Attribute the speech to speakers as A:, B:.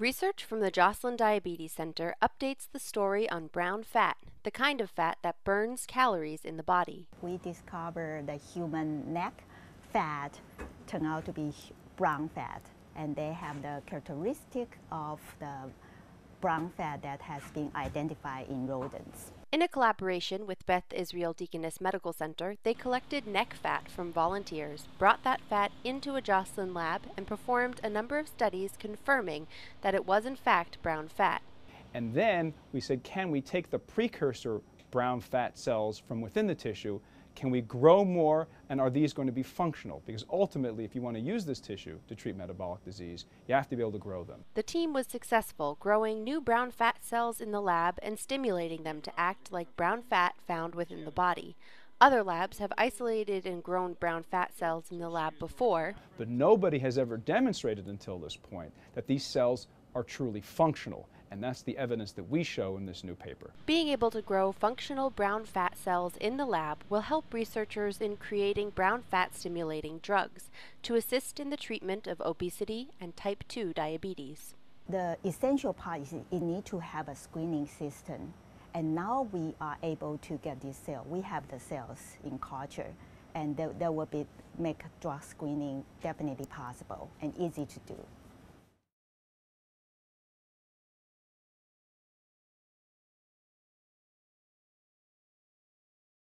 A: Research from the Joslin Diabetes Center updates the story on brown fat, the kind of fat that burns calories in the body.
B: We discovered the human neck fat turned out to be brown fat, and they have the characteristic of the brown fat that has been identified in rodents.
A: In a collaboration with Beth Israel Deaconess Medical Center, they collected neck fat from volunteers, brought that fat into a Joslin lab, and performed a number of studies confirming that it was in fact brown fat.
C: And then we said, can we take the precursor brown fat cells from within the tissue? Can we grow more, and are these going to be functional? Because ultimately, if you want to use this tissue to treat metabolic disease, you have to be able to grow them.
A: The team was successful, growing new brown fat cells in the lab and stimulating them to act like brown fat found within the body. Other labs have isolated and grown brown fat cells in the lab before,
C: but nobody has ever demonstrated until this point that these cells are truly functional, and that's the evidence that we show in this new paper.
A: Being able to grow functional brown fat cells in the lab will help researchers in creating brown fat stimulating drugs to assist in the treatment of obesity and type 2 diabetes.
B: The essential part is you need to have a screening system, and now we are able to get these cells. We have the cells in culture, and that will make drug screening definitely possible and easy to do.